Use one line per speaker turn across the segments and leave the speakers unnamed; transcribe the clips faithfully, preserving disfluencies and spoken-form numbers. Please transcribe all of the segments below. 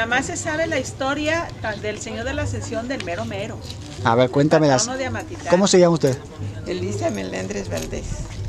mamá se sabe la historia del Señor de la Ascensión del mero mero.
A ver, cuéntame las. ¿Cómo se llama usted?
Elisa Meléndez Valdés.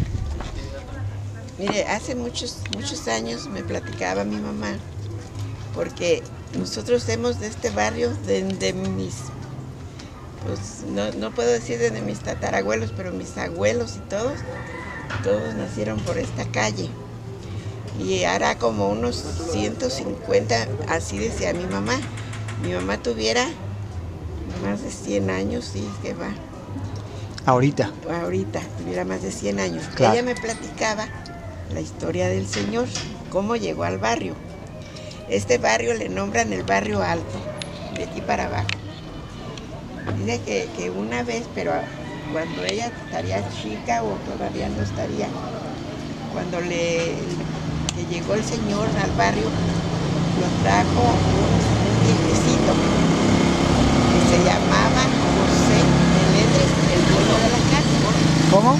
Mire, hace muchos, muchos años me platicaba mi mamá, porque nosotros somos de este barrio, de, de mis, pues no, no puedo decir de mis tatarabuelos, pero mis abuelos y todos, todos nacieron por esta calle. Y hará como unos ciento cincuenta, así decía mi mamá. Mi mamá tuviera más de cien años, sí, que va.
Ahorita.
Ahorita, tuviera más de cien años.
Claro.
Ella me platicaba la historia del Señor, cómo llegó al barrio. Este barrio le nombran el barrio alto, de aquí para abajo. Dice que, que una vez, pero cuando ella estaría chica o todavía no estaría, cuando le que llegó el Señor al barrio, lo trajo un viejecito que se llamaba José Meléndez, el dueño de la casa.
¿Cómo?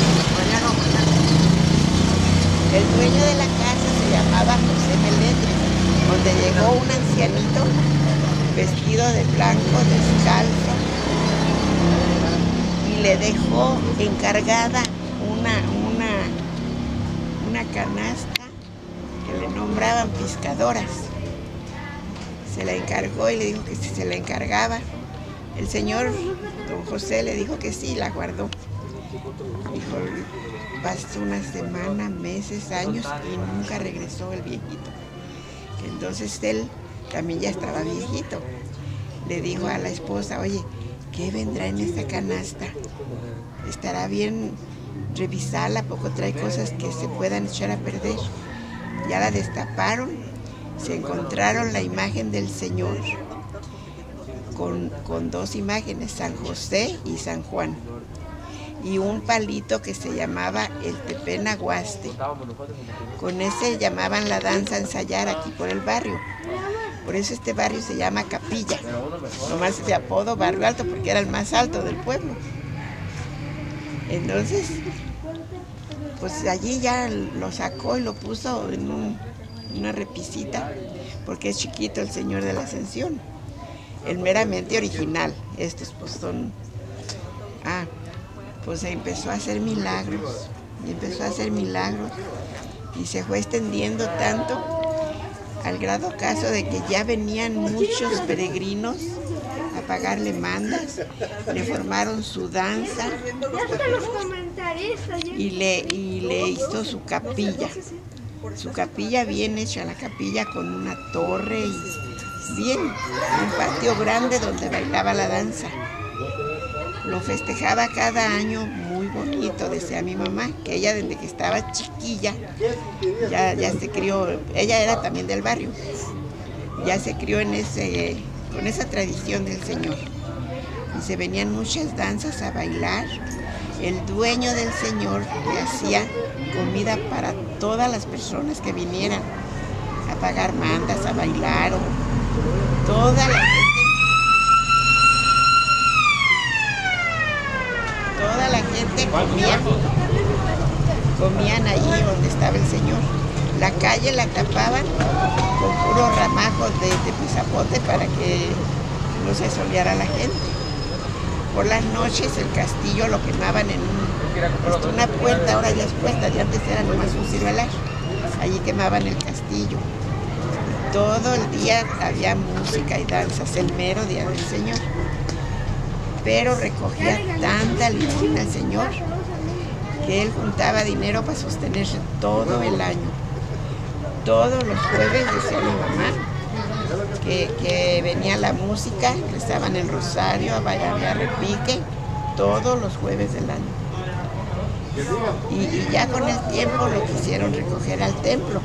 El dueño de la casa se llamaba José Meléndez, donde llegó un ancianito vestido de blanco, descalzo, y le dejó encargada una, una, una canasta que le nombraban pescadoras. Se la encargó y le dijo que si se la encargaba. El señor don José le dijo que sí, la guardó. Dijo, pasó una semana, meses, años y nunca regresó el viejito. Entonces él también ya estaba viejito. Le dijo a la esposa, oye, ¿qué vendrá en esta canasta? ¿Estará bien revisarla? ¿A poco trae cosas que se puedan echar a perder? Ya la destaparon, se encontraron la imagen del Señor con, con dos imágenes, San José y San Juan, y un palito que se llamaba el tepenaguaste. Con ese llamaban la danza a ensayar aquí por el barrio. Por eso este barrio se llama Capilla, nomás de apodo Barrio Alto porque era el más alto del pueblo. Entonces, pues allí ya lo sacó y lo puso en un, una repisita, porque es chiquito el Señor de la Ascensión. El meramente original. Estos pues son... Ah, pues empezó a hacer milagros, y empezó a hacer milagros, y se fue extendiendo tanto, al grado caso de que ya venían muchos peregrinos a pagarle mandas, le formaron su danza y le, y le hizo su capilla. Su capilla bien hecha, la capilla con una torre y bien, un patio grande donde bailaba la danza. Lo festejaba cada año muy bonito, decía mi mamá, que ella desde que estaba chiquilla, ya, ya se crió, ella era también del barrio, ya se crió en ese, con esa tradición del Señor. Y se venían muchas danzas a bailar. El dueño del Señor le hacía comida para todas las personas que vinieran a pagar mandas, a bailar, o toda la gente. Toda la gente comía, comían allí donde estaba el Señor. La calle la tapaban con puros ramajos de, de pizapote para que no se soleara la gente. Por las noches el castillo lo quemaban en un, una puerta, ahora ya es puerta, ya antes era nomás un ciruelar. Allí quemaban el castillo. Todo el día había música y danzas, el mero día del Señor. Pero recogía tanta limosna el Señor que él juntaba dinero para sostenerse todo el año. Todos los jueves, decía mi mamá, que, que venía la música, rezaban el rosario, había repique, todos los jueves del año. Y, y ya con el tiempo lo quisieron recoger al templo,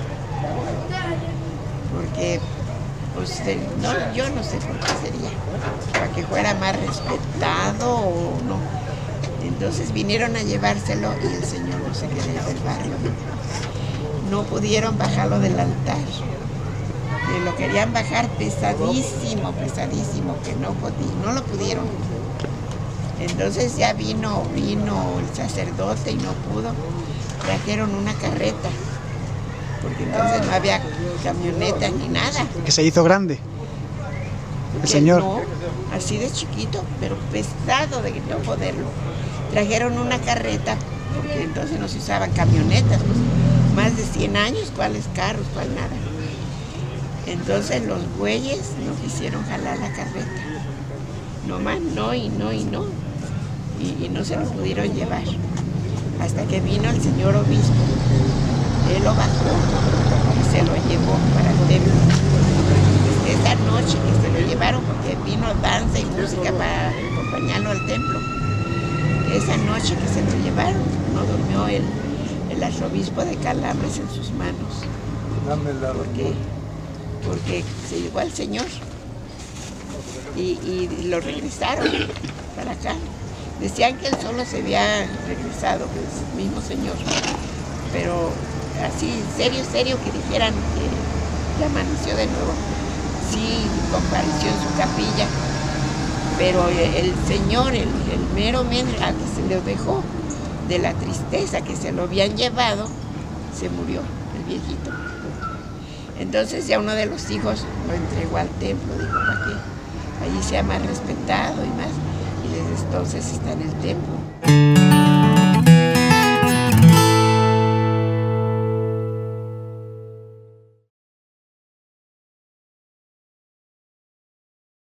porque pues no, yo no sé por qué sería, para que fuera más respetado o no. Entonces vinieron a llevárselo y el Señor no se quería del barrio. No pudieron bajarlo del altar. Y lo querían bajar pesadísimo, pesadísimo, que no, no lo pudieron. Entonces ya vino, vino el sacerdote y no pudo. Trajeron una carreta porque entonces no había camioneta ni nada.
Que se hizo grande. El
Porque
señor.
No, así de chiquito, pero pesado de no poderlo. Trajeron una carreta, porque entonces no se usaban camionetas, pues más de cien años, cuáles carros, cuál nada. Entonces los bueyes no quisieron jalar la carreta. No más, no y no y no. Y, y no se lo pudieron llevar. Hasta que vino el señor obispo. Él lo bajó y se lo llevó para el templo. Esa noche que se lo llevaron, porque vino danza y música para acompañarlo al templo. Esa noche que se lo llevaron, no durmió el, el arzobispo de Calambres en sus manos. Porque, porque se llevó al Señor. Y, y lo regresaron para acá. Decían que él solo se había regresado, el mismo Señor. Pero así, serio, serio, que dijeran que ya amaneció de nuevo. Sí, compareció en su capilla, pero el Señor, el, el mero men al que se lo dejó, de la tristeza que se lo habían llevado, se murió, el viejito. Entonces ya uno de los hijos lo entregó al templo, dijo, ¿para qué? Allí sea más respetado y más, y desde entonces está en el templo.